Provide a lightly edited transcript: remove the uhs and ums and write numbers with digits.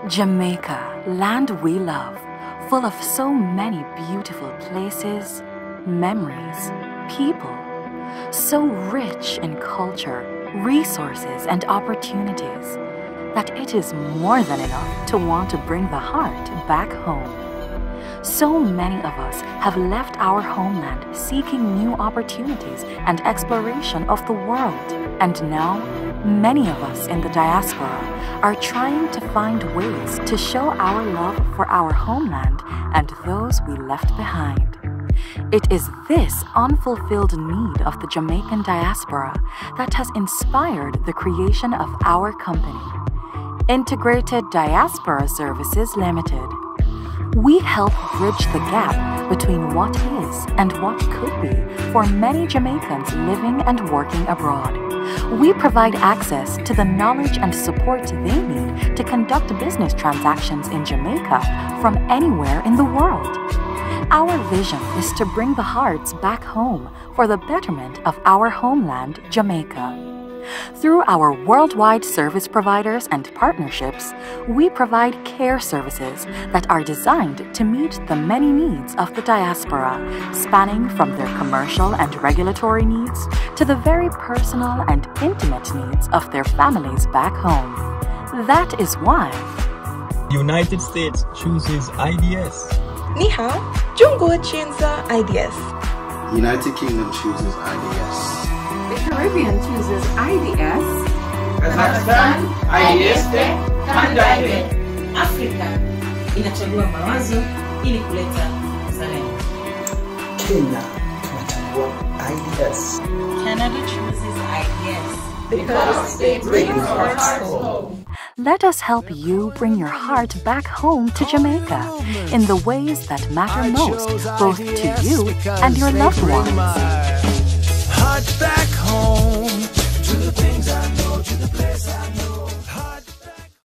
Jamaica, land we love, full of so many beautiful places, memories, people, so rich in culture, resources, and opportunities that it is more than enough to want to bring the heart back home. So many of us have left our homeland seeking new opportunities and exploration of the world, and now many of us in the diaspora are trying to find ways to show our love for our homeland and those we left behind. It is this unfulfilled need of the Jamaican diaspora that has inspired the creation of our company, Integrated Diaspora Services Limited. We help bridge the gap between what is and what could be for many Jamaicans living and working abroad. We provide access to the knowledge and support they need to conduct business transactions in Jamaica from anywhere in the world. Our vision is to bring the hearts back home for the betterment of our homeland, Jamaica. Through our worldwide service providers and partnerships, we provide care services that are designed to meet the many needs of the diaspora, spanning from their commercial and regulatory needs to the very personal and intimate needs of their families back home. That is why United States chooses IDS. Ni hao, Jungo chinza IDS. United Kingdom chooses IDS. The Caribbean chooses IDS. Kazakhstan, IDS, Tanzania. Afrika inachagua mawazo ili kuleta uzalendo. Kenya tunachagua IDS. Canada chooses IDS. Because it brings our hearts home. let us help you bring your heart back home to Jamaica in the ways that matter most, both to you and your loved ones. Heart back home.